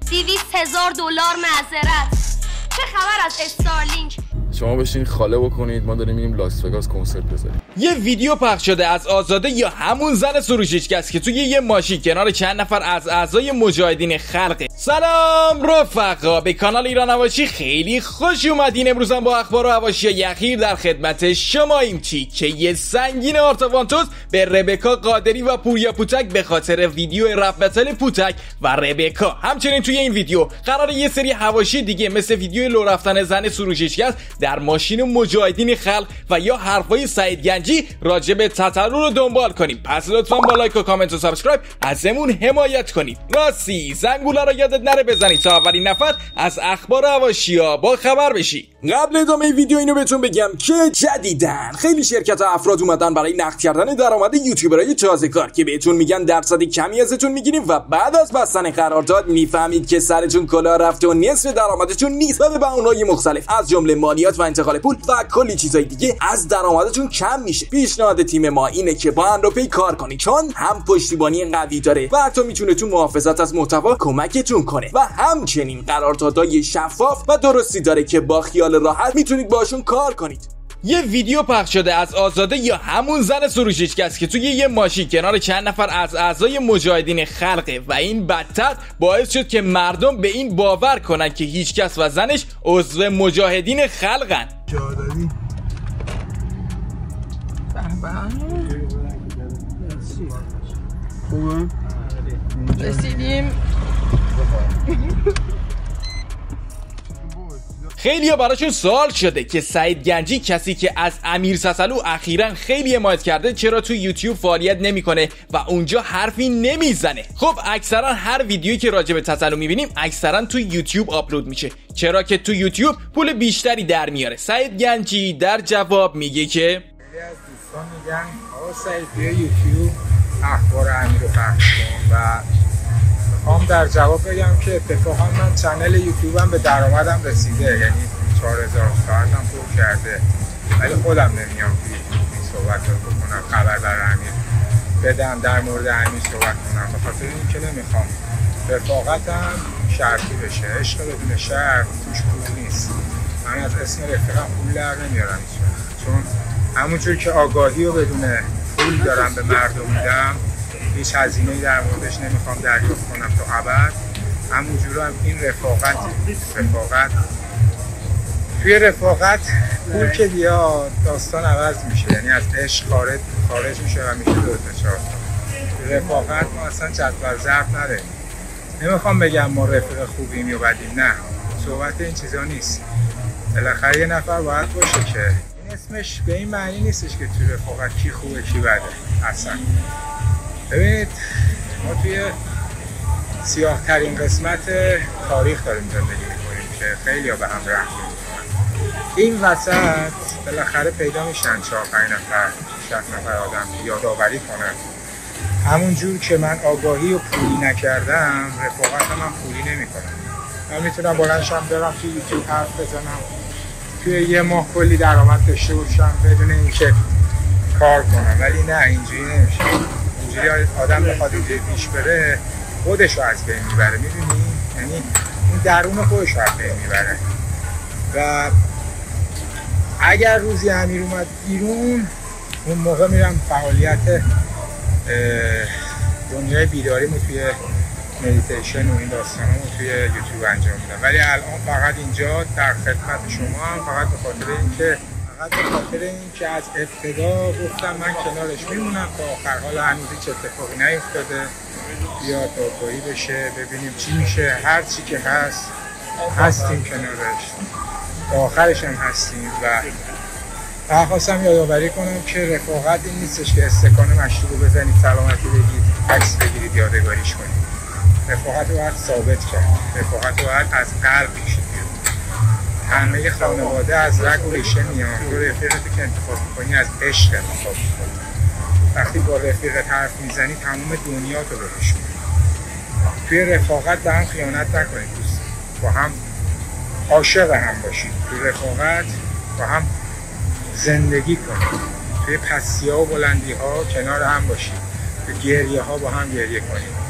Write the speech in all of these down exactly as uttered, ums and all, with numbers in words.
دویست هزار دلار معذرت. چه خبر از استارلینک؟ شما بشین خاله بکنید، ما داریم میریم لاس وگاس کنسرت بذاریم. یه ویدیو پخش شده از آزاده یا همون زن سروشیچکس که توی یه ماشین کنار چند نفر از اعضای مجاهدین خلقه. سلام رفقا، به کانال ایران هواشی خیلی خوش اومدین. امروز هم با اخبار و حواشی اخیر در خدمت شماییم. تیکه سنگین آرتاوانتوس به ربکا قادری و پوریا پوتک به خاطر ویدیو رپ بتل پوتک و ربکا. همچنین توی این ویدیو قراره یه سری حواشی دیگه مثل ویدیو لو رفتن زن سروشیچکس در ماشین مجاهدین خلق و یا حرفای سعید گنجی راجع به تتلو رو دنبال کنیم. پس لطفاً با لایک و کامنت و سابسکرایب ازمون حمایت کنید. راستی زنگوله رو یادت نره بزنی تا اولین نفر از اخبار حواشی‌ها با خبر بشی. قبل ادامه ویدیو اینو بهتون بگم که جدیدن خیلی شرکت ها افراد اومدن برای نقد کردن درآمد یوتیوبرای تازه کار که بهتون میگن درصد کمی ازتون میگیریم و بعد از بستن قرارداد میفهمید که سرتون کلاه رفته و نصف درآمدتون نسبت به بهونه‌های مختلف از جمله مالیات و انتقال پول و کلی چیزای دیگه از درآمدتون کم میشه. پیشنهاد تیم ما اینه که با اندروپی کار کنید چون هم پشتیبانی قوی داره و حتی میتونه تو محافظت از محتوا کمکتون کنه و همچنین قراردادهای شفاف و درستی داره که با خیال راحت میتونید باشون کار کنید. یه ویدیو پخش شده از آزاده یا همون زن سروشیچکس که توی یه ماشین کنار چند نفر از اعضای مجاهدین خلقه و این بدتر باعث شد که مردم به این باور کنن که هیچکس و زنش عضو مجاهدین خلقن. جاداری خوبه؟ رسیدیم. خیلی ها براشون سوال شده که سعید گنجی، کسی که از امیر تتلو اخیراً خیلی حمایت کرده، چرا تو یوتیوب فعالیت نمیکنه و اونجا حرفی نمیزنه. خب اکثرا هر ویدیویی که راجع به تتلو میبینیم اکثرا تو یوتیوب آپلود میشه، چرا که تو یوتیوب پول بیشتری در میاره. سعید گنجی در جواب میگه که خیلی از دوستان میگن آقا سعید بیا یوتیوب اخبار امیر رو پخش کن و هم در جواب بگم که اتفاقا من چنل یوتیوبم به درآمدم رسیده، یعنی چهار هزار ساعتم پر کرده، ولی خودم نمیام توی این صحبت رو بکنم، خبر برای امیر بدم، در مورد امیر صحبت کنم، به خاطر اینکه نمیخوام رفاقتم شرطی بشه. عشق بدون شرط توش پول نیست. من از اسم رفیقم پول در نمیارم چون همونجور که آگاهی رو بدون پول دارم به مردم میدم، هیچ هزینه‌ای در موردش نمیخوام دریافت کنم تا ابد، همونجور هم این رفاقت رفاقت توی رفاقت پول که بیاد داستان عوض میشه، یعنی از عشق خارج خارج میشه و میشه دو تا چهار تا. رفاقت ما اصلا جدول ضرب نداریم. نمیخوام بگم ما رفیق خوبیم یا بدیم، نه، صحبت این چیزا نیست. بالاخره یه نفر باید باشه که این اسمش به این معنی نیستش که توی رفاقت کی خوبه کی بده. اصلا ببینید ما توی سیاه ترین قسمت تاریخ داریم زندگی میکنیم که خیلی ها به هم رحم میکنن. این وسط بالاخره پیدا میشن چهار پنج نفر شصت نفر آدم یادآوری کنن همون جور که من آگاهی و پولی نکردم رفاقت من پولی نمی کنم. من میتونم بلندشم برم توی یوتیوب حرف بزنم، توی یه ماه کلی درآمد داشته باشم بدون اینکه کار کنم، ولی نه، اینجوری نمیشه. اینجوری آدم بخواد اینجوری پیش بره خودش رو از بین میبره، میدونی؟ یعنی این درون خودش رو از بین میبره. و اگر روزی امیر اومد بیرون، اون موقع میرم فعالیت دنیای بیداریمو توی مدیتیشن و این داستانامو توی یوتیوب انجام میدم، ولی الان فقط اینجا در خدمت شما هم، فقط به خاطر اینکه فقط به خاطر اینکه از ابتدا گفتم من کنارش میمونم تا آخر. حالا هنوز هیچ اتفاقی نیفتاده، بیاد دادگاهی بشه ببینیم چی میشه. هر چی که هست هستیم کنارش تا آخرش هم هستیم. و من خواستم یادآوری کنم که رفاقت این نیستش که استکان مشروب بزنید سلامتی بگید عکس بگیرید یادگاریش کنید. رفاقت رو باید ثابت کرد، رفاقت رو باید از قلب کشید. همه خانواده از رگ و ریشه میان. تو رفیقتی که انتخاب میکنی از عشق انتخاب میکنی. وقتی با رفیقت حرف میزنی تمام دنیا تو رو بهش میدی. توی رفاقت به هم خیانت نکنید دوست، با هم عاشق هم باشید. توی رفاقت با هم زندگی کنید، توی پستی ها و بلندی ها کنار هم باشید، توی گریه ها با هم گریه کنید،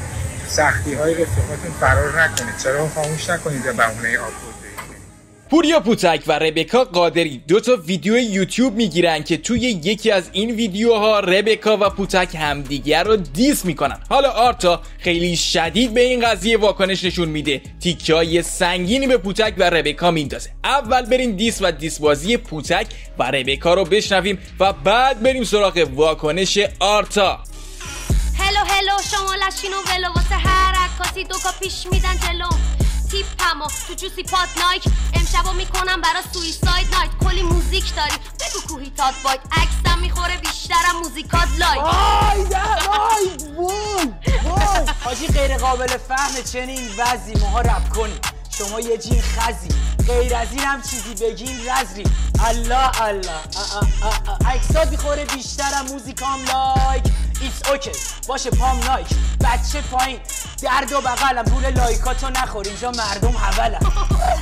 سختی های رفیقاتون فرار نکنید. چرا خاموش نکنید به بهونه آپلود؟ پوریا پوتک و ربکا قادری دو تا ویدیو یوتیوب میگیرن که توی یکی از این ویدیوها ربکا و پوتک همدیگر رو دیس میکنن. حالا آرتا خیلی شدید به این قضیه واکنش نشون میده، تیکه‌های سنگینی به پوتک و ربکا میندازه. اول بریم دیس و دیس بازی پوتک و ربکا رو بشنویم و بعد بریم سراغ واکنش آرتا. هلو هلو شما لشین و ولو واسه هر عکاسی دو کا پیش میدن جلو تیپمو تو جوسی پات نایک امشبو میکنم برا سویساید نایت. کلی موزیک داری بگو کوهی تات باید عکسم میخوره بیشترم موزیکات لایک. آی وای وای وای حاجی غیر قابل فهمه چنین وضعی ماها رپ کنی شما یه جین خزی غیر از این هم چیزی بگین رزری. الله الله عکسات میخوره بیشترم موزیکام لایک. ایتس اوکی باشه پام نایک بچه پایین درد و بغلم پول لایکاتو نخور اینجا مردم حولم.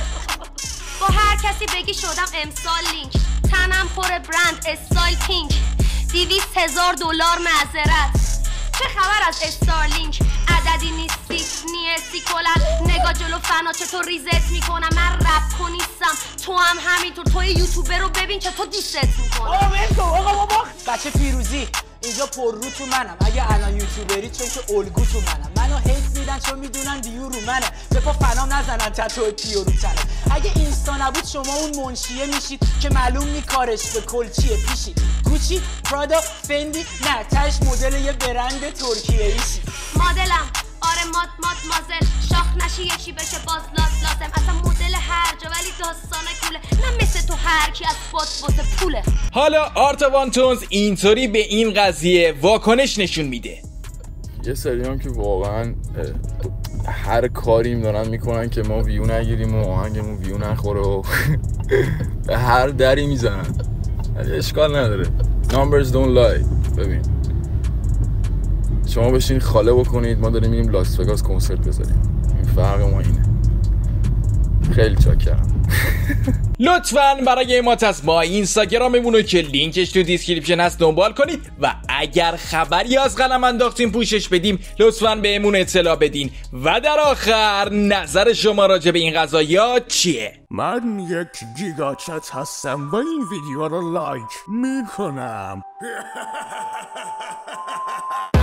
با هر کسی بگی شدم امسال لینک تنم پر برند استایل پینک دیویست هزار دلار معذرت. چه خبر از استارلینک عددی نیستی نیستی کلن نگاه جلو فنا چطور ریزت میکنم. من رپ کنیستم تو هم همینطور توی یوتیوبر رو ببین چطور دیست میکنم. آقا بلکو آقا بابا بچه پیروزی اینجا پر رو تو منم اگه الان یوتیوبری چون که الگو تو منم. منو هیت میدن چون میدونن دیو رو منه به پا فنام نزنن تتو پیو رو تنه. اگه اینستا نبود شما اون منشیه میشید که معلوم نی کارش به کلچیه پیشی گوچی پرادا فندی نه تش مدل یه برند ترکیه ایشی. مدلم آره مات مات مازل شاخ نشی یکی بشه باز لاز لازم اصلا مدل هر جا ولی داستانه کوله نه مثل تو هر کی از بات واسه پوله. حالا آرتا وانتونز اینطوری به این قضیه واکنش نشون میده. یه سری هم که واقعا هر کاریم دارن میکنن که ما ویو نگیریم و آهنگمون ویو نخوره و به هر دری میزنن. اشکال نداره numbers don't lie. ببین شما بشین خاله بکنید ما داریم میریم لاس وگاس کنسرت بذاریم. این فرق ما اینه. خیلی چاکرم. لطفاً برای ما از ما اینستاگراممون که لینکش تو دیسکریپشن هست دنبال کنید و اگر خبری از قلم انداختیم پوشش بدیم لطفاً بهمون اطلاع بدین. و در آخر نظر شما راجع به این قضایا چیه؟ من یک گیگا چت هستم و این ویدیو رو لایک میکنم.